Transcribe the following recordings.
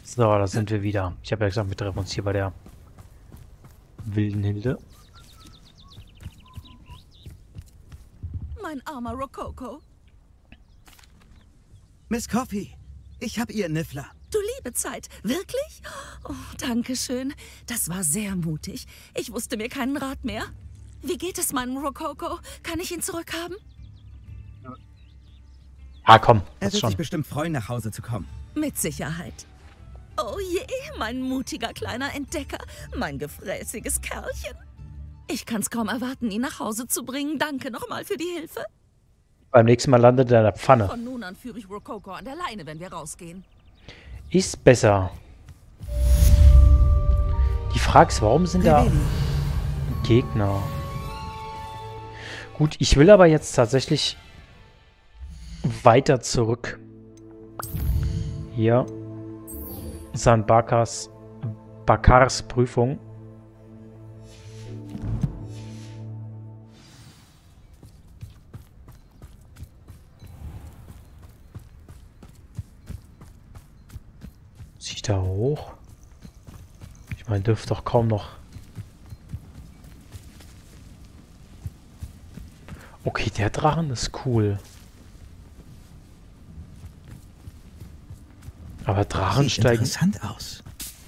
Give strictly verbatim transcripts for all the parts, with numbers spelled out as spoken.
So, da sind wir wieder. Ich habe ja gesagt, wir treffen uns hier bei der wilden Hilde. Mein armer Rococo. Miss Coffee, ich habe Ihren Niffler. Du liebe Zeit, wirklich? Oh, danke schön. Das war sehr mutig. Ich wusste mir keinen Rat mehr. Wie geht es meinem Rococo? Kann ich ihn zurückhaben? Ah, komm, Er das wird schon. sich bestimmt freuen, nach Hause zu kommen. Mit Sicherheit. Oh je, mein mutiger kleiner Entdecker. Mein gefräßiges Kerlchen. Ich kann's kaum erwarten, ihn nach Hause zu bringen. Danke nochmal für die Hilfe. Beim nächsten Mal landet er in der Pfanne. Von nun an führe ich Rococo an der Leine, wenn wir rausgehen. Ist besser. Die Frage ist, warum sind da Gegner? Gut, ich will aber jetzt tatsächlich weiter zurück. Hier. San Bakars, Bakars Prüfung. Muss ich da hoch? Ich meine, dürfte doch kaum noch. Okay, der Drachen ist cool. Aber Drachen Sieht steigen. interessant aus.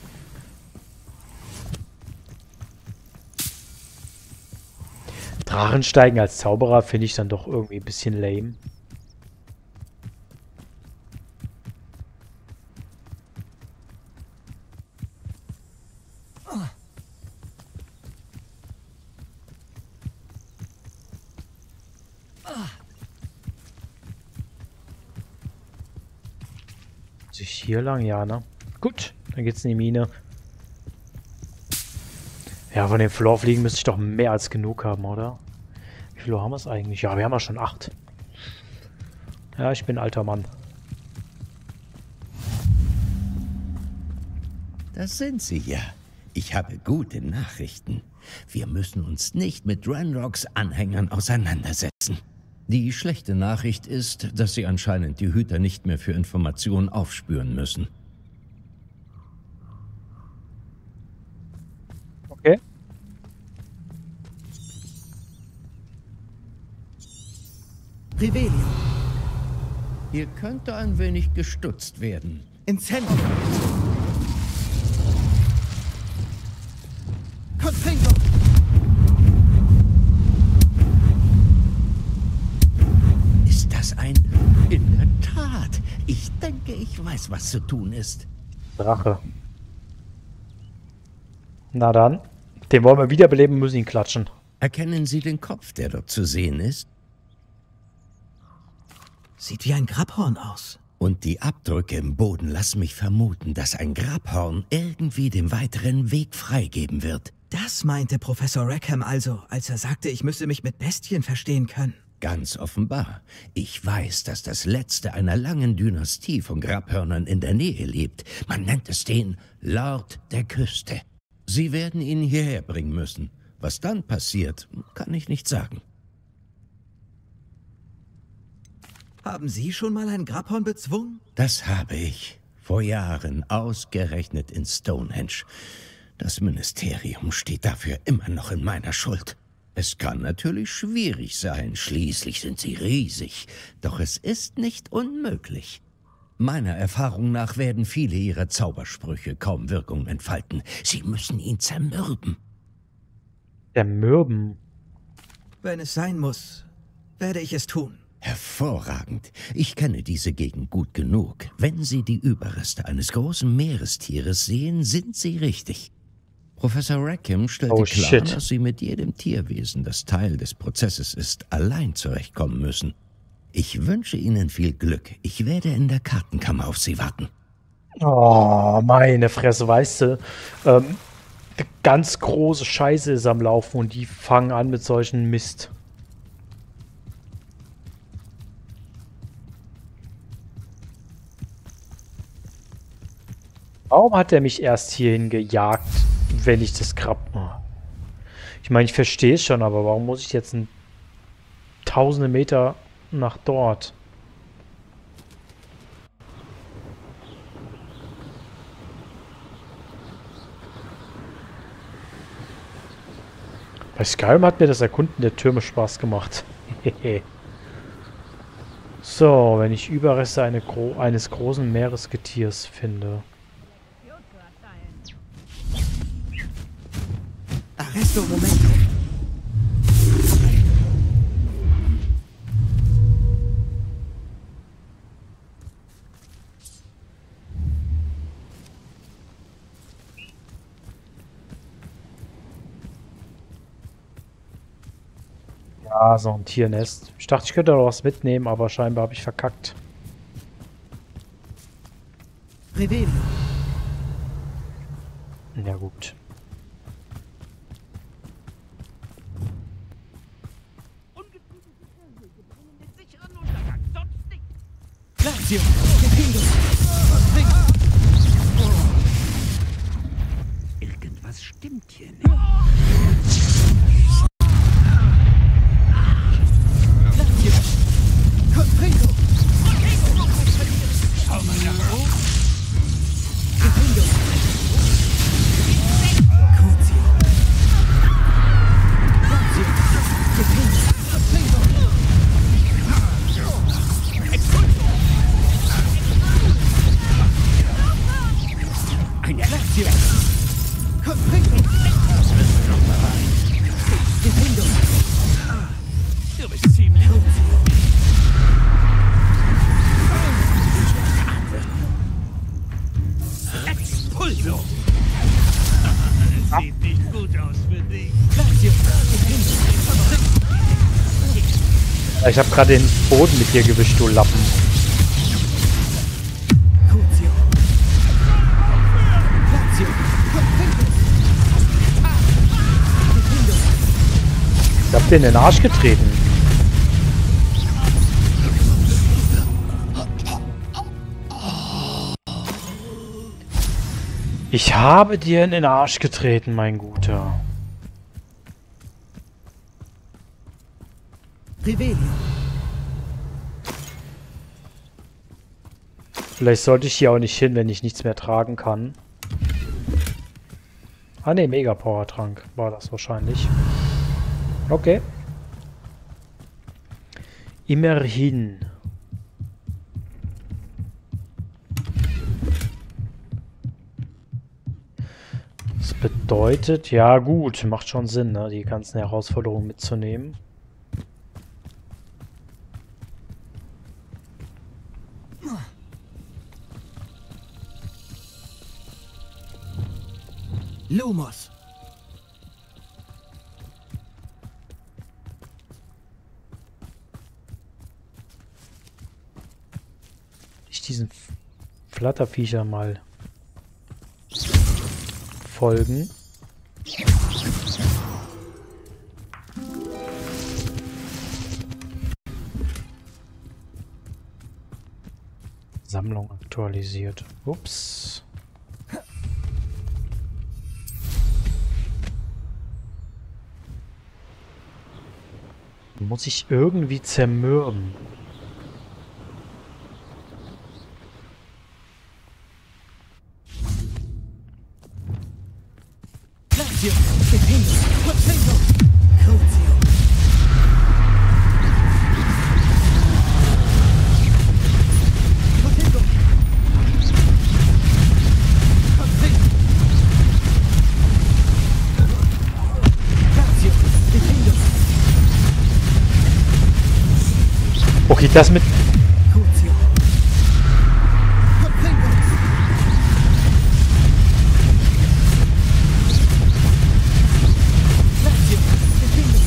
Drachen steigen als Zauberer finde ich dann doch irgendwie ein bisschen lame. Muss ich hier lang? Ja, ne? Gut, dann geht's in die Mine. Ja, von den Floorfliegen müsste ich doch mehr als genug haben, oder? Wie viel haben wir es eigentlich? Ja, wir haben ja schon acht. Ja, ich bin ein alter Mann. Das sind sie ja. Ich habe gute Nachrichten. Wir müssen uns nicht mit Ranrocks Anhängern auseinandersetzen. Die schlechte Nachricht ist, dass sie anscheinend die Hüter nicht mehr für Informationen aufspüren müssen. Okay. Revelio. Hier könnte ein wenig gestutzt werden. Incendio. Confringo. Ist das ein... In der Tat. Ich denke, ich weiß, was zu tun ist. Drache. Na dann. Den wollen wir wiederbeleben, müssen ihn klatschen. Erkennen Sie den Kopf, der dort zu sehen ist? Sieht wie ein Grabhorn aus. Und die Abdrücke im Boden lassen mich vermuten, dass ein Grabhorn irgendwie den weiteren Weg freigeben wird. Das meinte Professor Rackham also, als er sagte, ich müsse mich mit Bestien verstehen können. Ganz offenbar. Ich weiß, dass das letzte einer langen Dynastie von Grabhörnern in der Nähe lebt. Man nennt es den Lord der Küste. Sie werden ihn hierher bringen müssen. Was dann passiert, kann ich nicht sagen. Haben Sie schon mal ein Grabhorn bezwungen? Das habe ich. Vor Jahren, ausgerechnet in Stonehenge. Das Ministerium steht dafür immer noch in meiner Schuld. Es kann natürlich schwierig sein, schließlich sind sie riesig. Doch es ist nicht unmöglich. Meiner Erfahrung nach werden viele ihrer Zaubersprüche kaum Wirkung entfalten. Sie müssen ihn zermürben. Der Mürben. Wenn es sein muss, werde ich es tun. Hervorragend. Ich kenne diese Gegend gut genug. Wenn Sie die Überreste eines großen Meerestieres sehen, sind Sie richtig. Professor Rackham stellte Oh, klar, shit. dass Sie mit jedem Tierwesen, das Teil des Prozesses ist, allein zurechtkommen müssen. Ich wünsche Ihnen viel Glück. Ich werde in der Kartenkammer auf Sie warten. Oh, meine Fresse, weißt du. Ähm, ganz große Scheiße ist am Laufen und die fangen an mit solchen Mist. Warum hat er mich erst hierhin gejagt, wenn ich das Grab... Oh. Ich meine, ich verstehe es schon, aber warum muss ich jetzt ein tausende Meter nach dort? Bei Skyrim hat mir das Erkunden der Türme Spaß gemacht. So, wenn ich Überreste eine Gro eines großen Meeresgetiers finde. Arresto Momento. Ja, so ein Tiernest. Ich dachte, ich könnte noch was mitnehmen, aber scheinbar habe ich verkackt. Revelio. Ja gut. Lazio. Gefängnis. Irgendwas stimmt hier nicht. Lazio. Confringo. Gefängnis. Cozio. Lazio. Gefängnis. Confringo. Eine Lazio. Confringo. Gefängnis. Du bist ziemlich gut. Expulso. Sieht nicht gut aus für dich. Lazio. Ich habe gerade den Boden mit dir gewischt, du Lappen. Cozio. Lazio. Ich hab dir in den Arsch getreten. Ich habe dir in den Arsch getreten, mein Guter. Revelio. Vielleicht sollte ich hier auch nicht hin, wenn ich nichts mehr tragen kann. Ah ne, Mega Power Trank war das wahrscheinlich. Okay. Immerhin. Das bedeutet, ja gut, macht schon Sinn, ne, die ganzen Herausforderungen mitzunehmen. Lumos. Ich diesen Flatterviecher mal folgen. Sammlung aktualisiert. Ups. Muss ich irgendwie zermürben. Lazio. Gefängnis. Confringo. Cozio. Confringo. Confringo. Lazio. Gefängnis. Okay, das mit... Cozio. Confringo. Lazio. Gefängnis.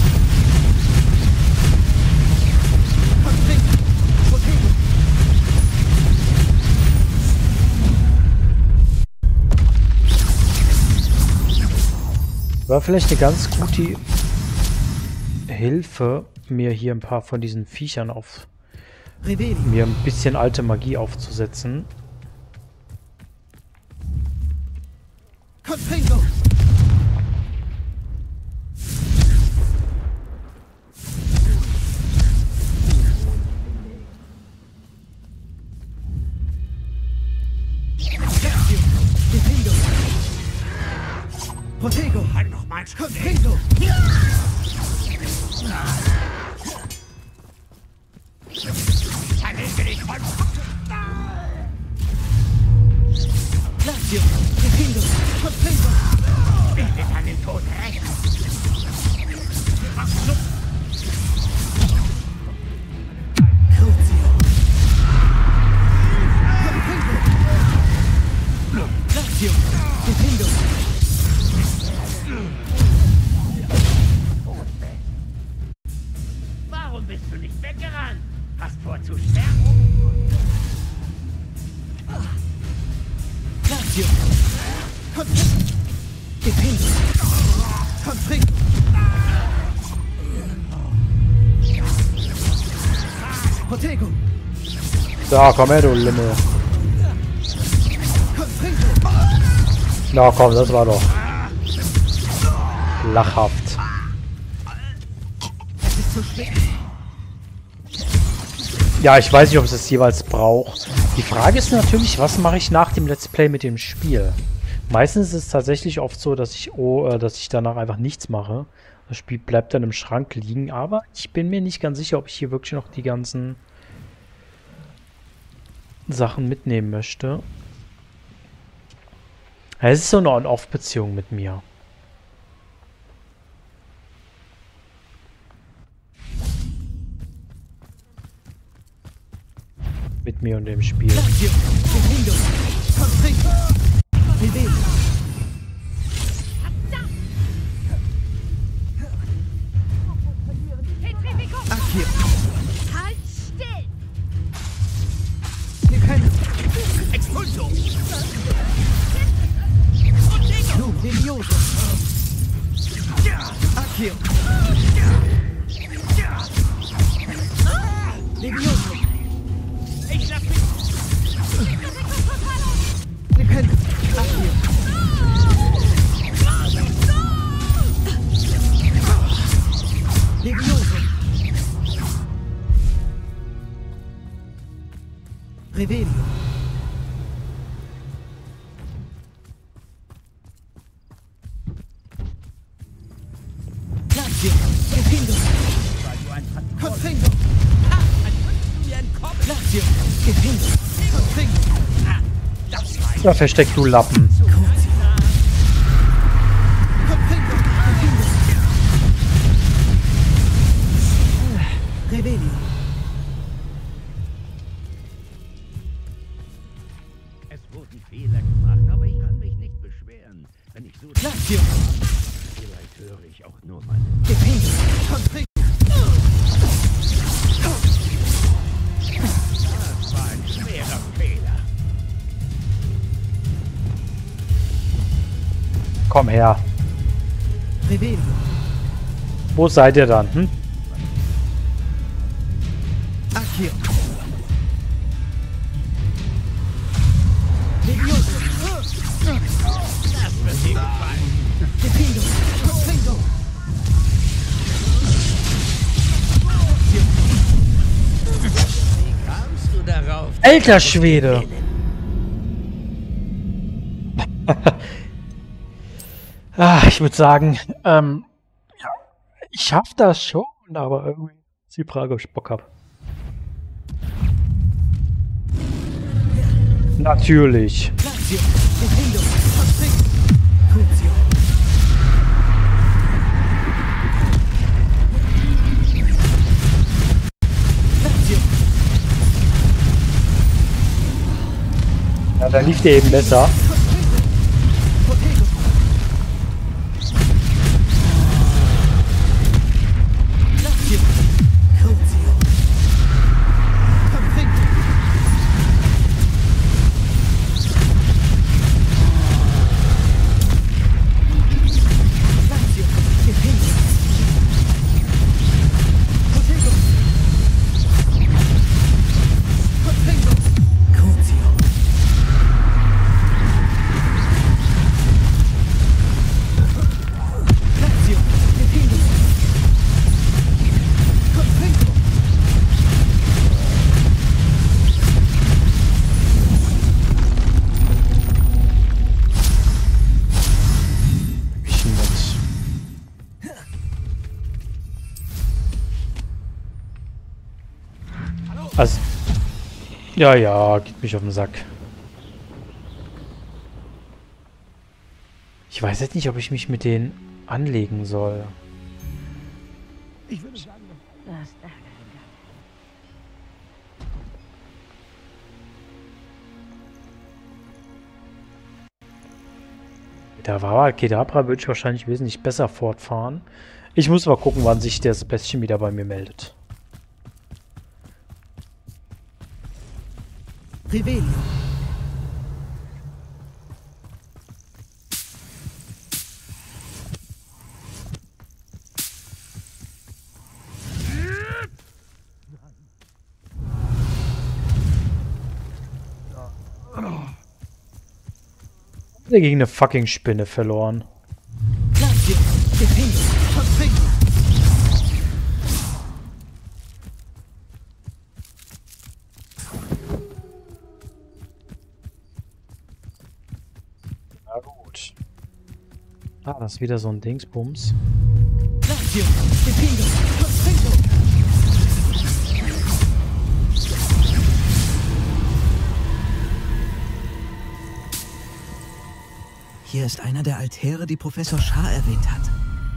Confringo. Confringo. War vielleicht eine ganz gute Hilfe, mir hier ein paar von diesen Viechern auf... Revelio. mir ein bisschen alte Magie aufzusetzen. Confringo. Lazio. Gefängnis. Protego. Halt noch mal Contengo! Lazio! Contengo! Contengo! Werde deinen Tod rächen. Crucio! Contengo! Lazio! Contengo! Warum bist du nicht weggerannt? Hast vor zu sterben? Lazio! Contengo! Contengo! Contengo! Protego! So, komm her, du Limmel. Contengo! Na komm, das war doch lachhaft. Es ist zu spät. Ja, ich weiß nicht, ob es das jeweils braucht. Die Frage ist natürlich, was mache ich nach dem Let's Play mit dem Spiel? Meistens ist es tatsächlich oft so, dass ich, oh, äh, dass ich danach einfach nichts mache. Das Spiel bleibt dann im Schrank liegen, aber ich bin mir nicht ganz sicher, ob ich hier wirklich noch die ganzen Sachen mitnehmen möchte. Ja, es ist so eine On-Off-Beziehung mit mir. Mit mir und dem Spiel. Lazio! Contengo! Contengo! Riveli! Accio! Halt still! Wir können... Expulso! Nu, Levioso! Accio! Levioso! Ich lass mich. Wir können... Accio! Levioso! Revelio! Lazio! Contengo! Contengo! Lazio! Contengo! Contengo! Ja, versteck du Lappen. Crucio! Contengo! Contengo! Revelio! Es wurden Fehler gemacht, aber ich kann mich nicht beschweren. Wenn ich so... Lazio! Vielleicht höre ich auch nur meine... Contengo! Contengo! Das war ein schwerer Fehler. Komm her. Revelio! Wo seid ihr dann? Hm? Accio! Levioso! Das wird dir gefallen. Contengo! Contengo! Wie kamst du darauf? Alter Schwede! Ah, ich würde sagen, ähm, ja, ich schaff das schon, aber irgendwie ist die Frage, ob ich Bock habe. Natürlich. Lazio! Contengo! Contengo! Crucio! Lazio! Ja, da lief der eben besser. Protego! Lazio! Crucio! Contengo! Lazio! Contengo! Protego! Contengo! Crucio! Also, ja, ja, geht mich auf den Sack. Ich weiß jetzt nicht, ob ich mich mit denen anlegen soll. Ich würde sagen, Da war Kedabra, würde ich wahrscheinlich wesentlich besser fortfahren. Ich muss mal gucken, wann sich der Sebastian wieder bei mir meldet. Revelio. Der gegen eine fucking Spinne verloren. Glacio. Defendo. Constricto. Na gut. Ah, das ist wieder so ein Dingsbums. Glacio. Defendo. Constricto. Hier ist einer der Altäre, die Professor Shah erwähnt hat.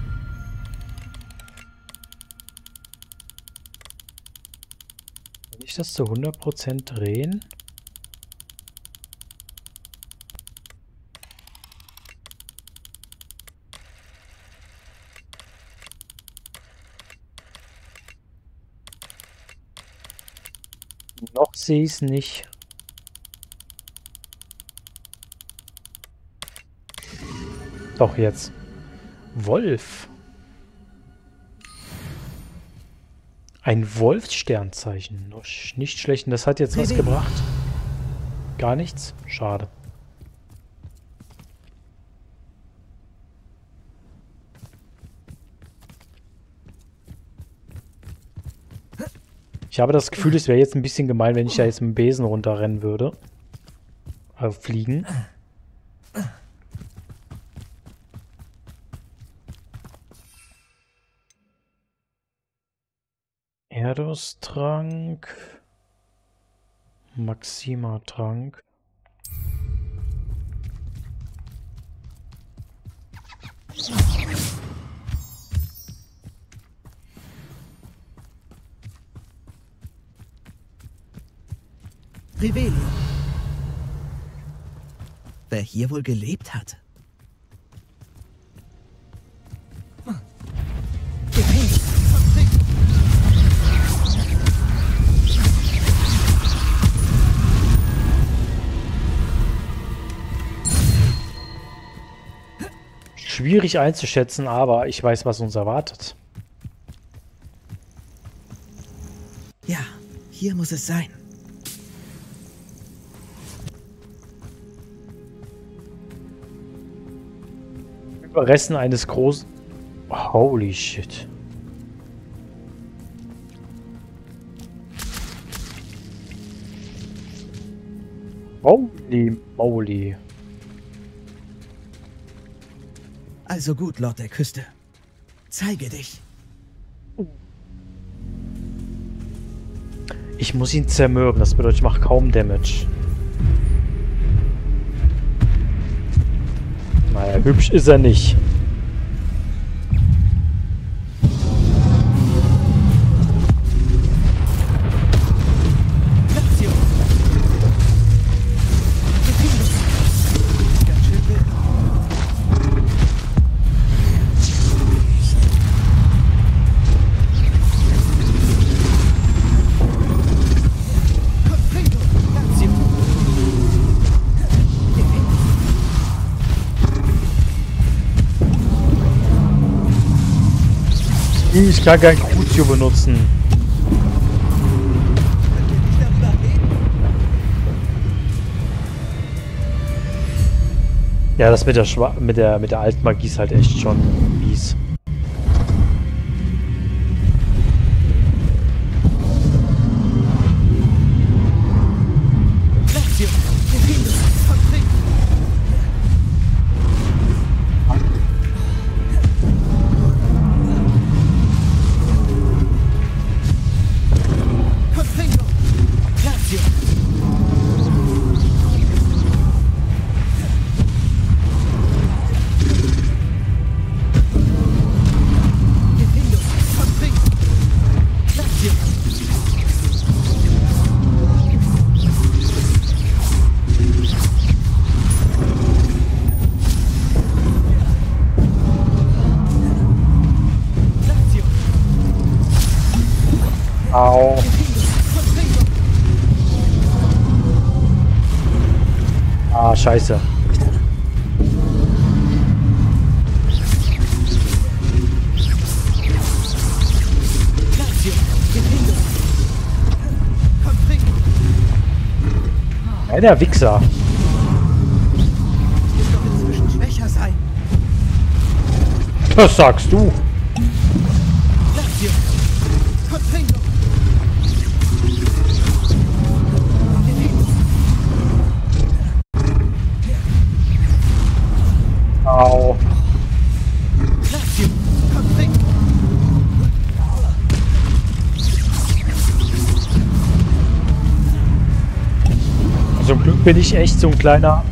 Kann ich das zu hundert Prozent drehen? Noch sehe ich es nicht. Doch jetzt. Wolf. Ein Wolfssternzeichen. Noch nicht schlecht. Und das hat jetzt was gebracht? Gar nichts? Schade. Ich habe das Gefühl, es wäre jetzt ein bisschen gemein, wenn ich da jetzt mit dem Besen runterrennen würde. Also fliegen. Erdos-Trank. Maxima-Trank. Revelio. Wer hier wohl gelebt hat? Defendo. Constricto. Schwierig einzuschätzen, aber ich weiß, was uns erwartet. Ja, hier muss es sein. Überresten eines großen... Holy shit. Holy moly. Also gut, Lord der Küste. Zeige dich. Ich muss ihn zermürben, das bedeutet, ich mache kaum Damage. Naja, hübsch ist er nicht. Glacio. Defendo. Ganz schön wild. Constricto. Glacio. Defendo. Ich kann kein Crucio benutzen. Könnt ihr nicht darüber reden? Ja, das mit der Schwa mit der mit der Altmagie ist halt echt schon mies. Glacio. Defendo. Constricto. Constricto. Au. Ah, scheiße. Ja, der Wichser. Inzwischen schwächer sein. Das sagst du. Au. Zum Glück bin ich echt so ein kleiner...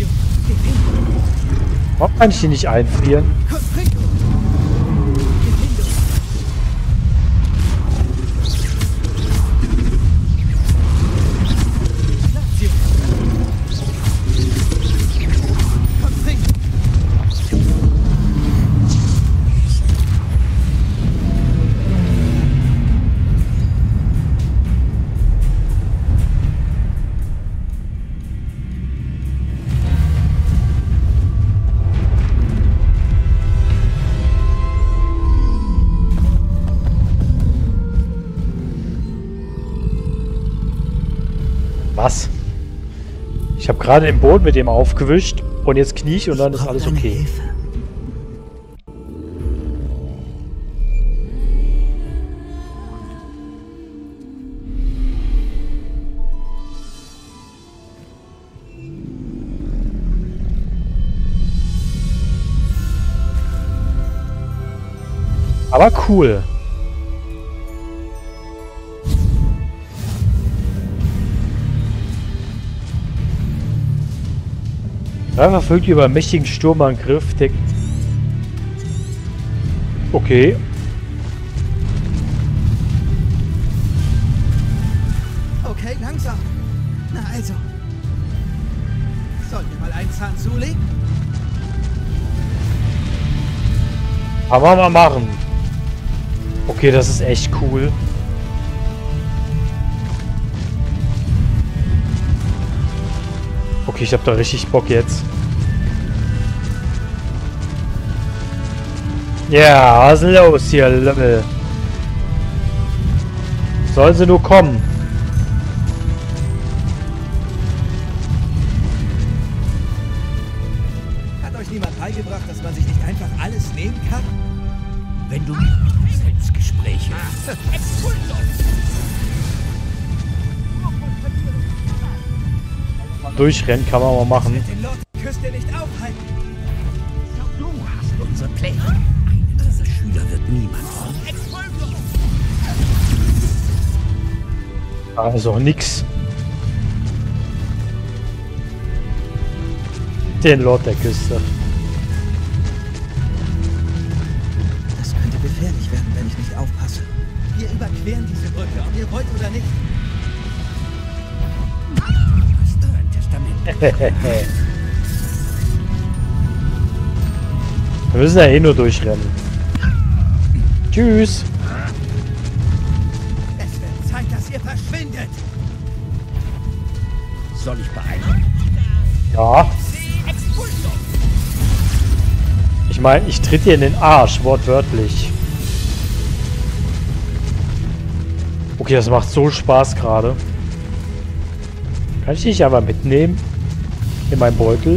Warum kann ich ihn nicht einfrieren? Was? Ich habe gerade den Boden mit dem aufgewischt und jetzt knie ich und dann ist alles okay. Aber cool. Er verfügt über einen mächtigen Sturmangriff, der... Okay. Okay, langsam. Na also. Sollen wir mal einen Zahn zulegen? Kann man mal machen. Okay, das ist echt cool. Okay, ich hab da richtig Bock jetzt. Ja, was ist denn los hier, Lümmel? Sollen sie nur kommen? Hat euch niemand beigebracht, dass man sich nicht einfach alles nehmen kann? Wenn du Selbstgespräche. Durchrennen kann man mal machen. Den Lord küsst ihr nicht aufhalten. Du hast unsere Pläne. Einer dieser Schüler wird niemand von. Also nix. Den Lord der Küste. Das könnte gefährlich werden, wenn ich nicht aufpasse. Wir überqueren diese Brücke, ob ihr wollt oder nicht. Wir müssen ja eh nur durchrennen. Tschüss. Es wird Zeit, dass ihr verschwindet. Soll ich beeilen? Ja. Ich meine, ich tritt dir in den Arsch, wortwörtlich. Okay, das macht so Spaß gerade. Kann ich dich aber mitnehmen? In meinen Beutel?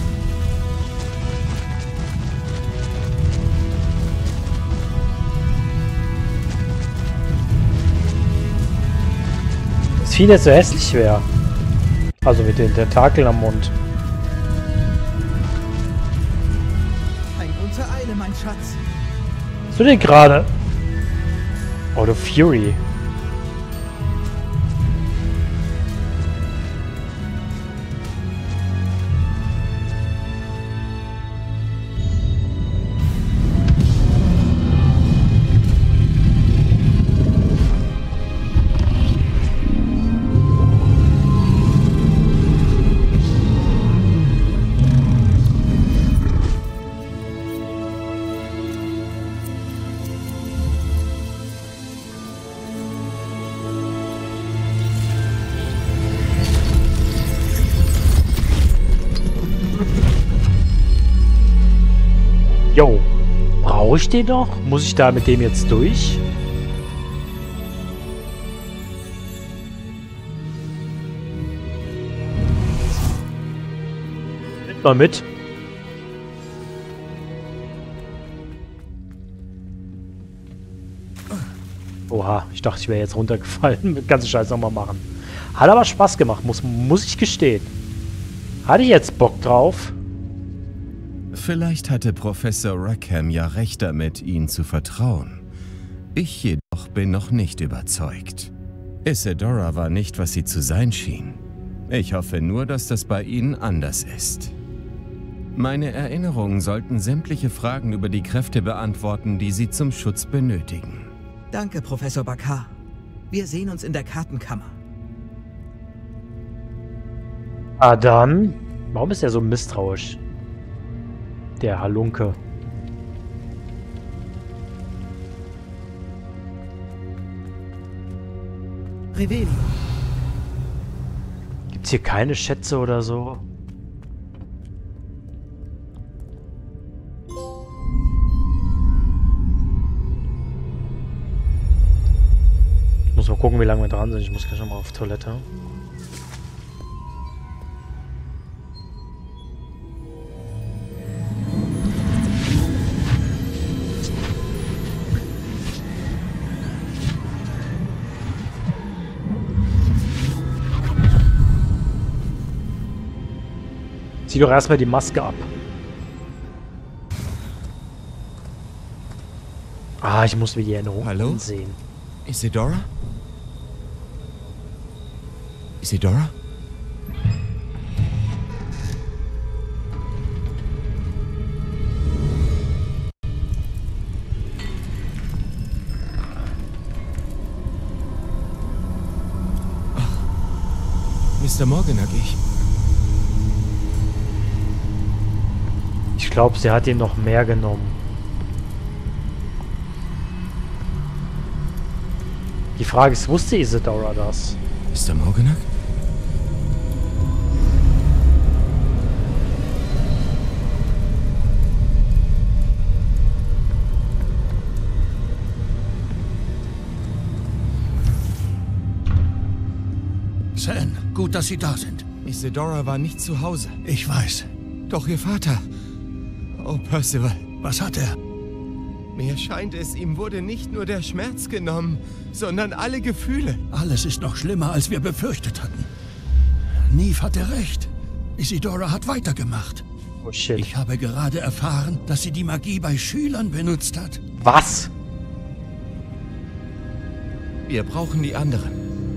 Das Vieh jetzt so hässlich wäre. Also mit den Tentakeln am Mund. Ein Grund zur Eile, mein Schatz. Was du denn gerade? Oh, du Fury. Brauche ich den noch? Muss ich da mit dem jetzt durch? Nimm mal mit. Oha, ich dachte, ich wäre jetzt runtergefallen. Den ganzen Scheiß nochmal machen. Hat aber Spaß gemacht, muss, muss ich gestehen. Hatte ich jetzt Bock drauf? Vielleicht hatte Professor Rackham ja recht damit, ihnen zu vertrauen. Ich jedoch bin noch nicht überzeugt. Isidora war nicht, was sie zu sein schien. Ich hoffe nur, dass das bei Ihnen anders ist. Meine Erinnerungen sollten sämtliche Fragen über die Kräfte beantworten, die Sie zum Schutz benötigen. Danke, Professor Bakar. Wir sehen uns in der Kartenkammer. Ah, dann. Warum ist er so misstrauisch? Der Halunke. Revelio. Gibt's hier keine Schätze oder so? Ich muss mal gucken, wie lange wir dran sind. Ich muss gleich nochmal auf Toilette. Zieh doch erstmal die Maske ab. Ah, ich muss mir die Erinnerung Hallo? ansehen. Isidora? Isidora? Ach, Mister Morganach, ich... Ich glaube, sie hat ihn noch mehr genommen. Die Frage ist, wusste Isidora das? Mister Morganach? Zane, gut, dass Sie da sind. Isidora war nicht zu Hause. Ich weiß. Doch Ihr Vater... Oh, Percival. Was hat er? Mir scheint es, ihm wurde nicht nur der Schmerz genommen, sondern alle Gefühle. Alles ist noch schlimmer, als wir befürchtet hatten. Neve hatte recht. Isidora hat weitergemacht. Oh shit. Ich habe gerade erfahren, dass sie die Magie bei Schülern benutzt hat. Was? Wir brauchen die anderen.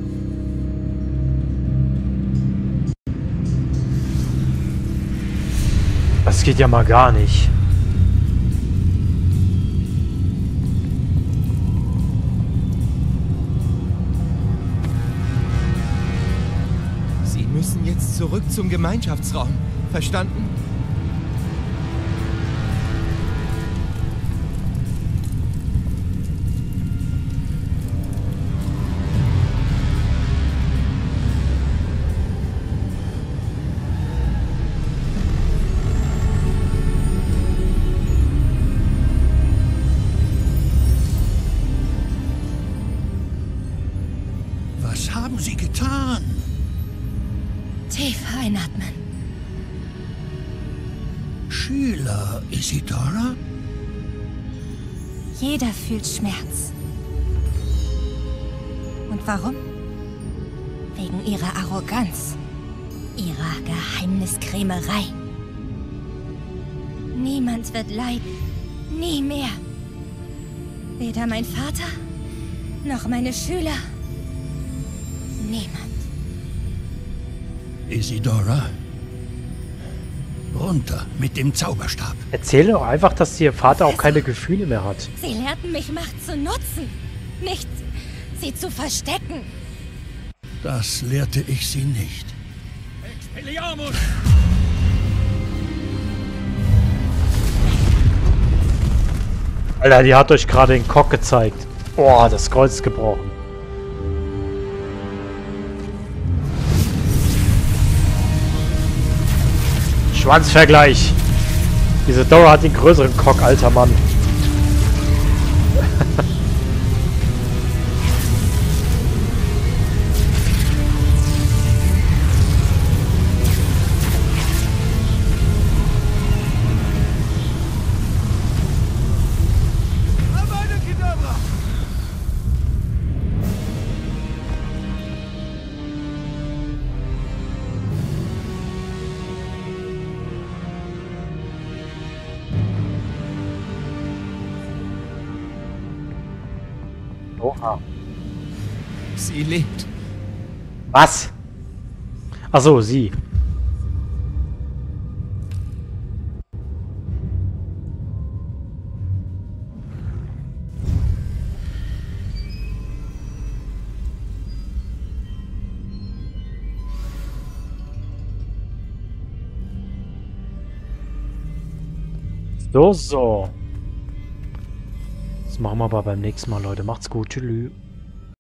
Das geht ja mal gar nicht. Sie müssen jetzt zurück zum Gemeinschaftsraum. Verstanden? Was haben Sie getan? Tief einatmen. Schüler, Isidora? Jeder fühlt Schmerz. Und warum? Wegen ihrer Arroganz. Ihrer Geheimniskrämerei. Niemand wird leiden. Nie mehr. Weder mein Vater, noch meine Schüler. Niemand. Isidora? Runter mit dem Zauberstab. Erzähle doch einfach, dass ihr Vater auch keine Gefühle mehr hat. Sie lernten mich, Macht zu nutzen. Nicht, sie zu verstecken. Das lehrte ich sie nicht. Expelliarmus! Alter, die hat euch gerade den Cock gezeigt. Boah, das Kreuz ist gebrochen. Schwanzvergleich. Diese Dora hat den größeren Cock, alter Mann. Oha. Sie lebt. Was? Ach so, sie. So, so. Das machen wir aber beim nächsten Mal, Leute. Macht's gut. Tschüss.